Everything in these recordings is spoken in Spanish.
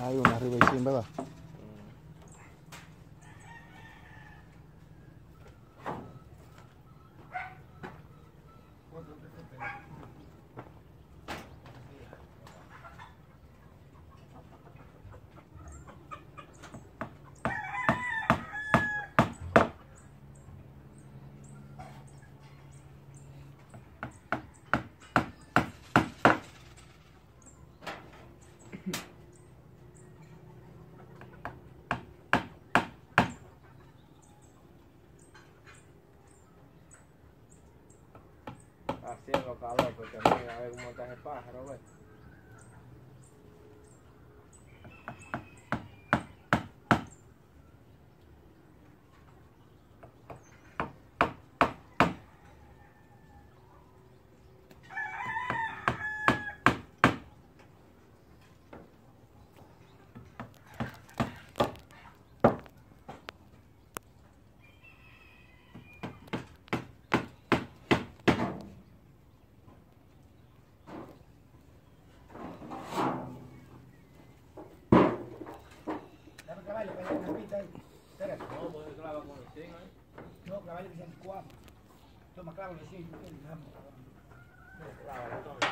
Hay una arriba y sin, ¿verdad? Haciendo calor, porque mira, a ver cómo está ese pájaro, ¿ves? No, pues clava con el 100 ahí. No, clavarle que sean 4. Toma, clávale 100. Clávalo entonces.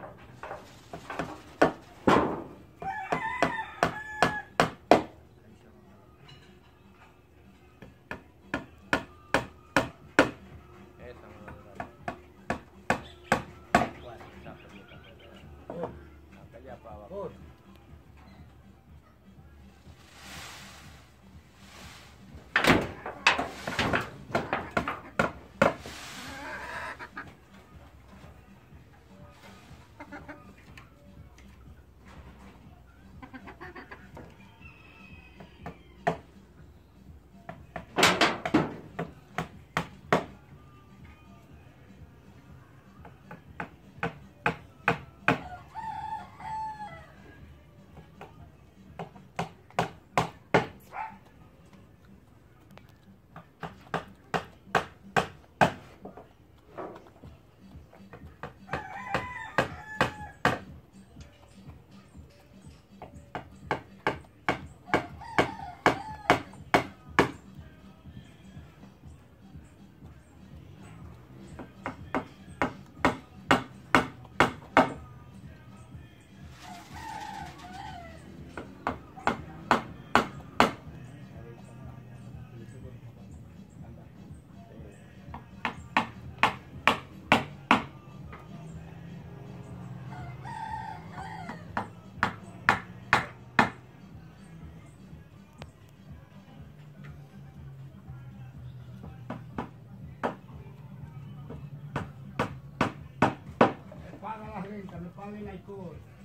Esa no es la. Bueno, esa pelota. Hasta allá para abajo. Me paga la renta, me paga el alcohol.